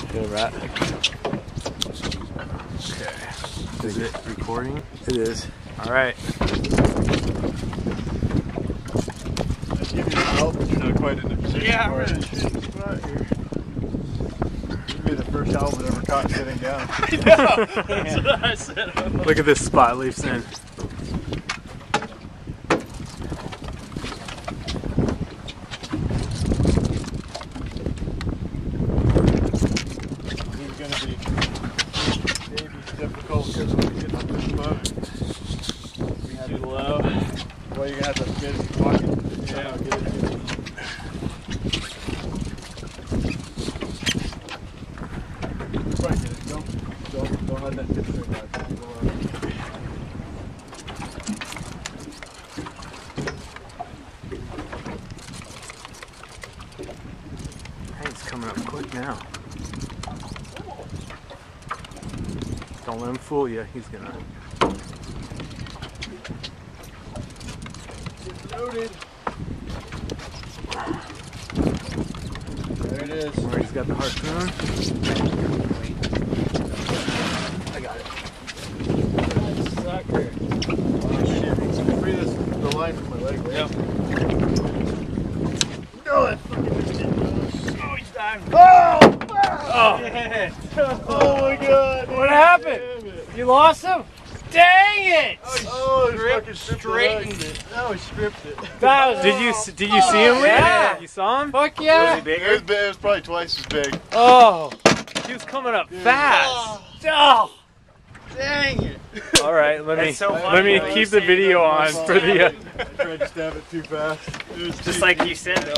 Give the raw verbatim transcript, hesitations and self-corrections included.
Good rat. Okay. Is it recording? It is. All right. I give you the help, but you're not quite in the position Yeah, for I'm it. Spot here. You'd be the first halibut ever caught sitting down. I know. That's what I said. Look at this spot Leaf's in. He's going to be maybe difficult because we're getting up this boat. We had Too to, low. well, you're going to have to get it walking. Yeah. Get it to you. Right, get it. Don't, don't, don't let that tip string out. Hey, it's coming up quick now. Don't let him fool you. He's gonna. Loaded. There it is. Where he's got the harpoon. I got it. Sucker. Oh shit. Free this, the line from my leg, right? Yep. No, that fucking missed it. Oh, he's diving. Oh! Oh. Yeah. Oh my god. What happened? You lost him? Dang it! Oh, he fucking straightened stripped it. No, he stripped it. That was, Did you did you see him, Lee? Yeah. You saw him? Fuck yeah! It was, big, it was probably twice as big. Oh. He was coming up fast. Oh. Dang it. All right, let me That's so let funny. me keep the video on for the. Uh, I tried to stab it too fast. It was Just too like deep. you said, though.